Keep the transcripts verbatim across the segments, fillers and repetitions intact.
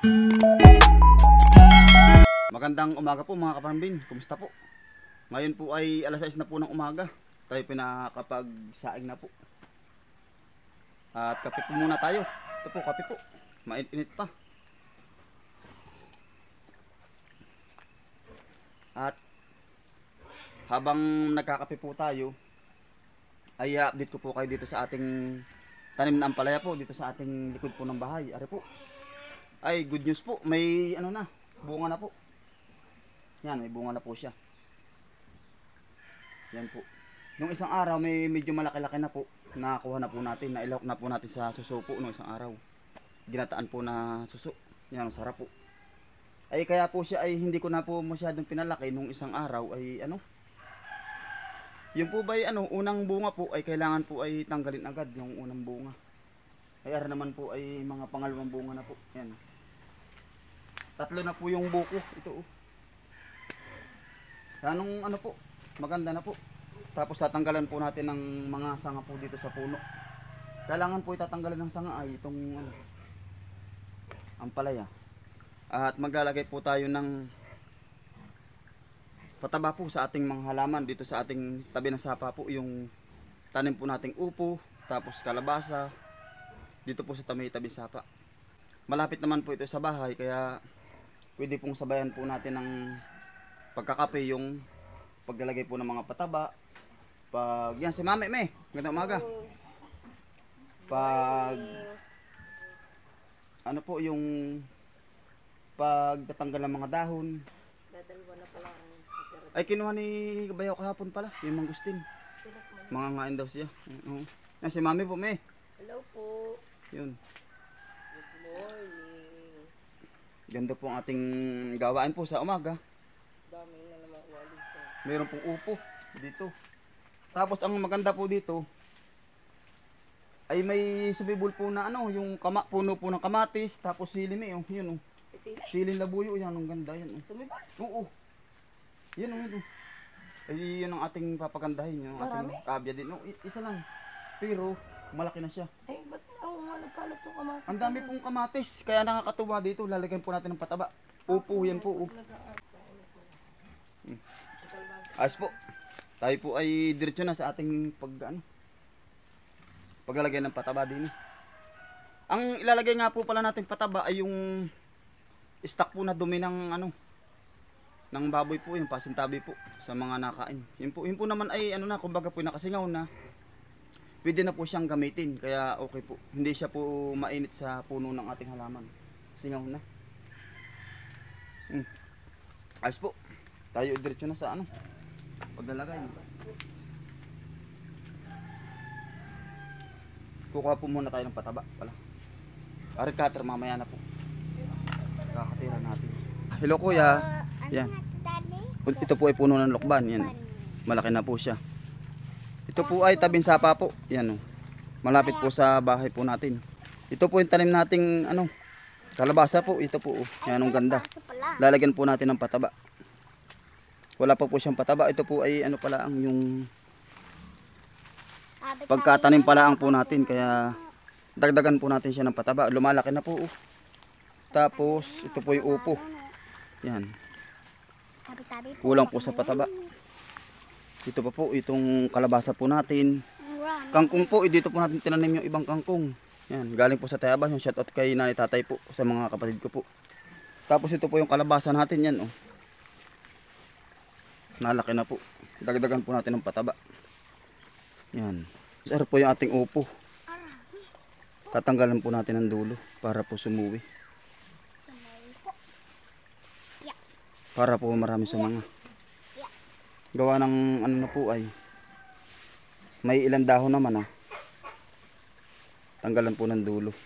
Magandang umaga po mga kaparambin, kumusta po? Ngayon po ay alas sais na po ng umaga. Tayo pinakapagsaing na po. At kape po muna tayo. Ito po, kape po. Mainit-init pa. At habang nagkakape po tayo, ay update ko po kayo dito sa ating tanim na ampalaya po, dito sa ating likod po ng bahay. Ari po. Ay, good news po. May ano na, bunga na po. Yan, may bunga na po siya. Yan po. Nung isang araw, may medyo malaki-laki na po. Nakakuha na po natin, nailawak na po natin sa suso po nung isang araw. Ginataan po na suso. Yan, sarap po. Ay kaya po siya ay hindi ko na po masyadong pinalaki nung isang araw ay ano. Yung po ba ay ano, unang bunga po ay kailangan po ay tanggalin agad yung unang bunga. Ay ara naman po ay mga pangalawang bunga na po. Yan. Tatlo na po yung buko. Ito oh. Anong ano po, maganda na po. Tapos tatanggalan po natin ng mga sanga po dito sa puno. Kailangan po itatanggalan ng sanga ay itong ano, ampalaya. At maglalagay po tayo ng pataba po sa ating mga halaman dito sa ating tabi ng sapa po. Yung tanim po nating upo, tapos kalabasa, dito po sa tabi-tabi sapa. Malapit naman po ito sa bahay kaya pwede pong sabayan po natin ng pagkakape yung paglalagay po ng mga pataba. Pag yan si Mami Me, magandang umaga. Pag ano po yung pagtatanggal ng mga dahon. Dadalwa na pala ang Ay kinuha ni Bayaw kahapon pala, yung mangustin. Mga ngain daw siya. Oo. Yan si Mami po Me. Hello po. Yun. Good morning. Ganda po ang ating gawain po sa umaga. Dami na naman uwalis ko. Meron pong upo dito. Tapos ang maganda po dito ay may sumibol po na ano, yung kama, puno po ng kamatis, tapos sili me, oh, yun oh. Sili labuyo, yan ang ganda yan. Oh. Sumibol? Oo. Yan oh, yun oh. Ay yun ang ating papagandahin, yung Marami? ating kabya din. No, isa lang. Pero malaki na siya. Ay, ba't ang nagkalat yung kamatis? Ang dami pong kamatis, kaya nakakatuwa dito. Lalagyan po natin ng pataba. Upo yan po. Oh. Hmm. Ayos po. Tayo po ay diretso na sa ating pag ano, paglalagay ng pataba din. Ang ilalagay nga po pala natin pataba ay yung stock po na dumi ng ano, ng baboy po, yung pasintabi po sa mga nakain. Yun po, yun po naman ay ano na, kumbaga po nakasingaw na. Pwede na po siyang gamitin, kaya okay po. Hindi siya po mainit sa puno ng ating halaman. Singaw na. Hmm. Ayos po. Tayo diretso na sa ano, paglalagay. Kukuha po muna tayo ng pataba pala. Ari cutter mamaya na po. Kakatira natin. Hello kuya. Yan. Ito po ay puno ng lokban. Yan. Malaki na po siya. Ito po ay tabing sapa po. Yan oh. Malapit po sa bahay po natin. Ito po yung tanim nating ano, kalabasa po. Ito po oh. Yan ang ganda. Lalagyan po natin ng pataba. Wala pa po siyang pataba. Ito po ay ano pala ang yung pagkatanim pala ang po natin. Kaya dagdagan po natin siya ng pataba. Lumalaki na po. Oh. Tapos ito po yung upo. Yan. Kulang po sa pataba. Ito pa po itong kalabasa po natin. Kangkong po. Dito po natin tinanim yung ibang kangkong. Yan. Galing po sa Tayabas. Yung shoutout kay Nanay Tatay po. Sa mga kapatid ko po. Tapos ito po yung kalabasa natin. Yan oh. Nalaki na po. Dagdagan po natin ng pataba. Yan. Sir po yung ating upo. Tatanggalan po natin ang dulo para po sumuwi. Para po marami sa mga. Gawa ng ano na po ay may ilang dahon naman ah. Tanggalan po ng dulo.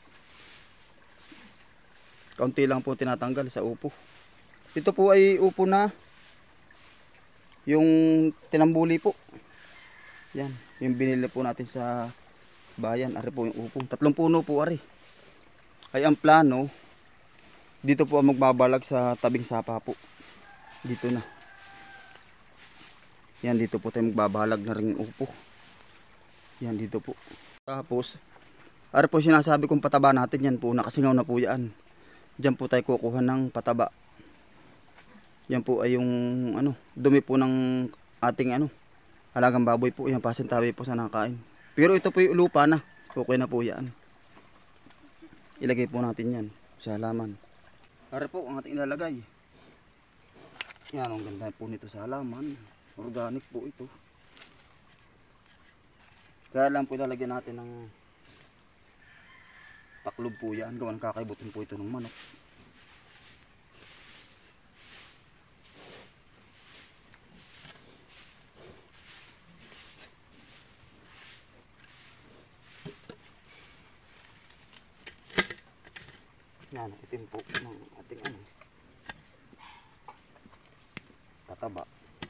Kaunti lang po tinatanggal sa upo. Ito po ay upo na yung tinambuli po. Yan, yung binili po natin sa bayan. Ari po yung upo. Tatlong puno po ari. Ay ang plano, dito po ang magbabalag sa tabing sapa po. Dito na. Yan, dito po tayo magbabalag na ring upo. Yan, dito po. Tapos, ari po sinasabi kong pataba natin yan po. Nakasingaw na po yan. Diyan po tayo kukuha ng pataba. Yan po ay yung ano, dumi po ng ating ano, alagang baboy po. Yan, pasintabi po sa nakain. Pero ito po yung lupa na. Okay na po yan. Ilagay po natin yan sa halaman. Para po ang ating ilalagay. Yan, ang ganda po nito sa halaman. Organic po ito. Kaya lang po ilalagyan natin ng taklob po yan. Gawan kakaibutin po ito ng manok. Yan, itim po ng ating ano, pataba.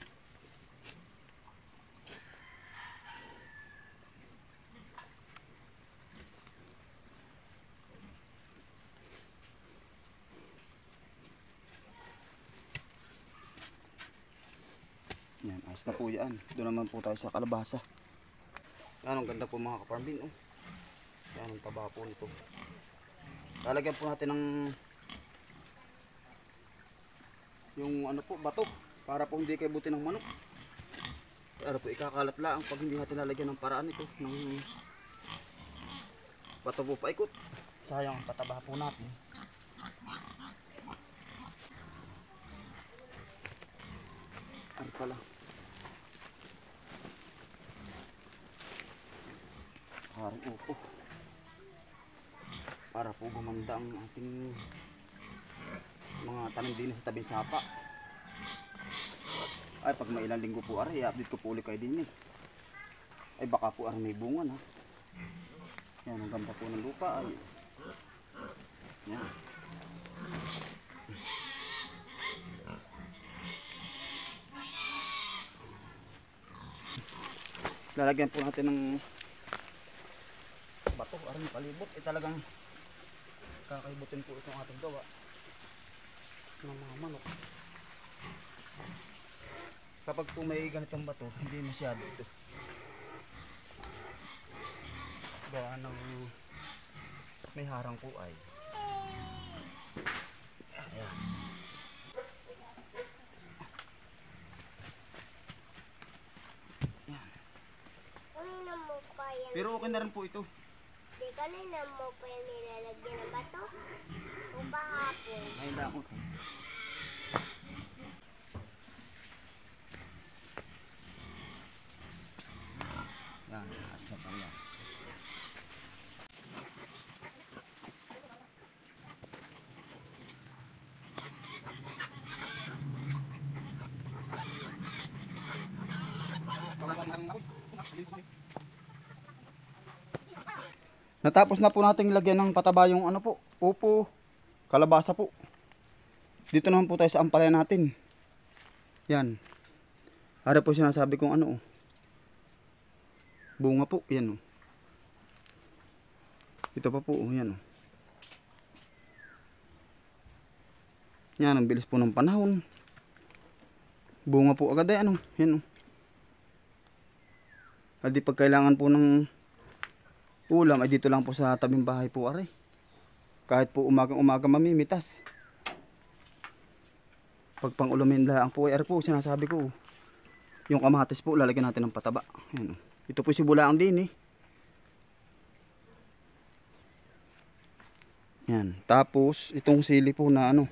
Yan, ayos na po yan. Doon naman po tayo sa kalabasa. Yan, ang ganda po mga kaparmin. Oh. Yan, ang taba po nito. Lalagyan po natin ng yung ano po, bato. Para po hindi kayo buti ng manok. Para po ikakalat lang pag hindi natin lalagyan ng paraan ito. Ng bato po paikot. Sayang ang pataba po natin. Ano pala? Harang upo. Para po gumanda ang ating mga tanim din sa tabing sapa. Ay, pag may ilang linggo po aray, i-update ko po ulit kayo din eh. Ay, baka po aray may bunga na. Yan, ang ganda po ng lupa ay. Yan. Lalagyan po natin ng bato, aray may palibot. Eh talagang kakaibutin po itong ating gawa ng mga manok. Kapag po may ganitong bato, hindi masyado ito gawa ng may harang po ay. Ayan. Ayan. Kanina mo pa yan. Pero okay na rin po ito. Di kanina mo pa yan nilalagyan ng bato? O kahapon? Ngayon lang ako. Yan, taas na po yan. Natapos na po nating lagyan ng pataba yung ano po, upo, kalabasa po. Dito naman po tayo sa ampalaya natin. Yan. Para po sinasabi kong ano oh. Bunga po, yan oh. Ito pa po, oh, yan oh. Yan, ang bilis po ng panahon. Bunga po agad ay ano, yan oh. At di pag kailangan po ng ulam ay dito lang po sa tabing bahay po aray. Kahit po umagang umaga mamimitas. Pag pang ulamin lang po ay aray po sinasabi ko. Yung kamatis po lalagyan natin ng pataba. Ayan. Ito po si bulaang din eh. Yan. Tapos itong sili po na ano.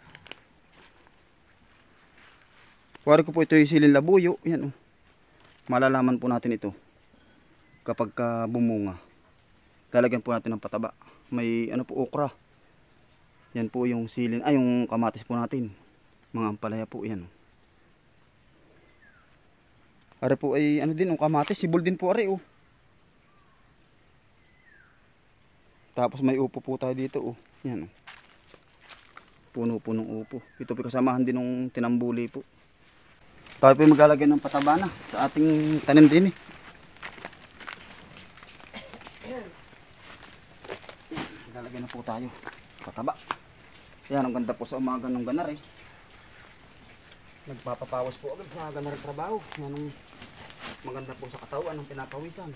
Kuwari ko po ito yung silin labuyo. Yan oh. Malalaman po natin ito kapag ka bumunga. Lalagyan po natin ng pataba. May ano po, okra. Yan po yung silin, ay yung kamatis po natin. Mga ampalaya po yan. Are po ay ano din, yung kamatis, sibol din po are oh. Tapos may upo po tayo dito oh. Yan oh. Puno-punong upo. Ito po kasamahan din ng tinambuli po. Tayo po maglalagay ng pataba na sa ating tanim din eh. Lalagyan na po tayo pataba. Yan, ang ganda po sa umaga ng ganar eh. Nagpapapawas po agad sa ganar trabaho. Yan ang maganda po sa katawan ng pinapawisan.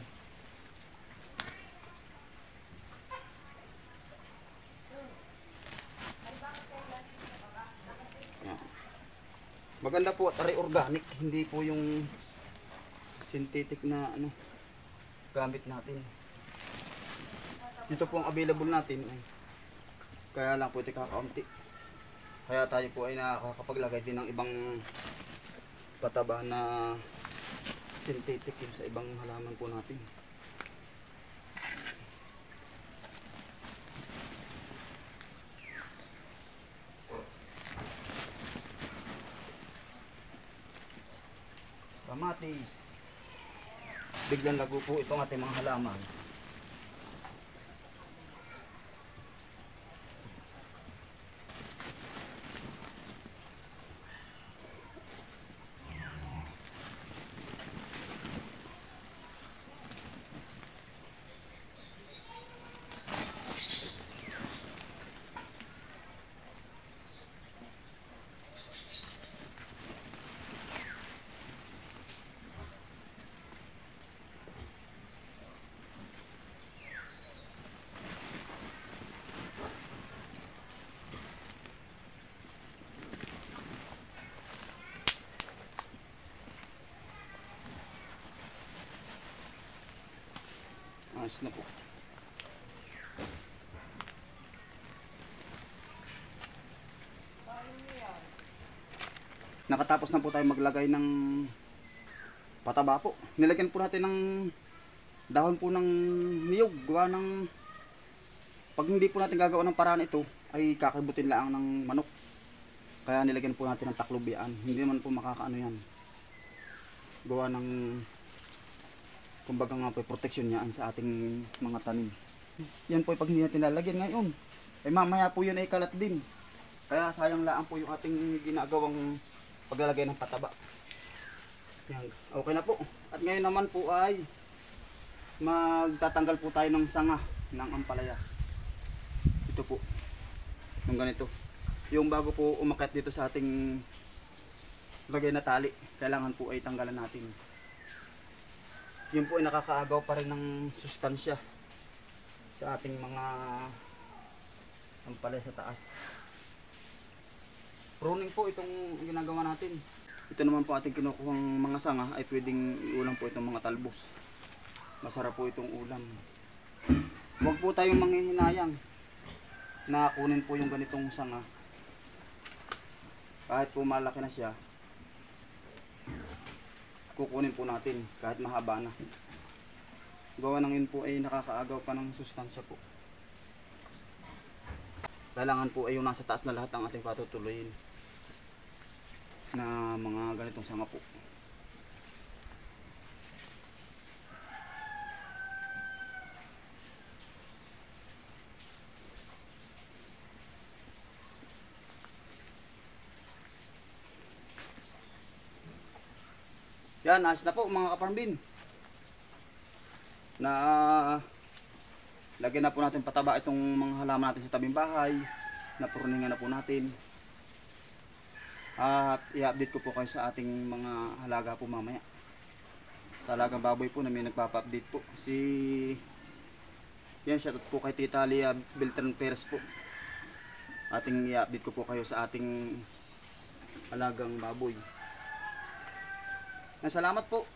Maganda po at ari organic, hindi po yung synthetic na ano gamit natin. Dito po ang available natin ay kaya lang po ito kakaunti. Kaya tayo po ay nakakapaglagay din ng ibang pataba na synthetic yun sa ibang halaman po natin. Kamatis. Biglang lago po itong ating mga halaman. Ayos na po. Nakatapos na po tayo maglagay ng pataba po. Nilagyan po natin ng dahon po ng niyog. Gawa ng pag hindi po natin gagawa ng paraan ito ay kakabutin lang ng manok. Kaya nilagyan po natin ng taklubian. Hindi naman po makakaano yan. Gawa ng kumbaga nga po protection niyan sa ating mga tanim. Yan po pag hindi natin lalagyan ngayon ay mamaya po yun ay kalat din. Kaya sayang lang po yung ating ginagawang paglalagay ng pataba. Yan. Okay na po. At ngayon naman po ay magtatanggal po tayo ng sanga ng ampalaya. Ito po. Yung ganito. Yung bago po umakyat dito sa ating lagay na tali, kailangan po ay tanggalan natin. Yun po ay nakakaagaw pa rin ng sustansya sa ating mga ampalaya sa taas. Pruning po itong ginagawa natin. Ito naman po ating kinukuhang mga sanga ay pwedeng iulam po itong mga talbos. Masarap po itong ulam. Huwag po tayong manghihinayang na kunin po yung ganitong sanga. Kahit po malaki na siya, kukunin po natin kahit mahaba na. Gawa ng yun po ay nakakaagaw pa ng sustansya po. Kailangan po ay yung nasa taas na lahat ang ating patutuloyin na mga ganitong sanga po. Yan, ayos na po mga kaparmbin. Na lagyan na po natin pataba itong mga halaman natin sa tabing bahay. Napuruningan na po natin. At i-update ko po kayo sa ating mga halaga po mamaya. Sa halagang baboy po na may nagpapa-update po. Si yan, shoutout po kay Tita Lia Beltran Perez po. Ating i-update ko po kayo sa ating halagang baboy. Salamat po.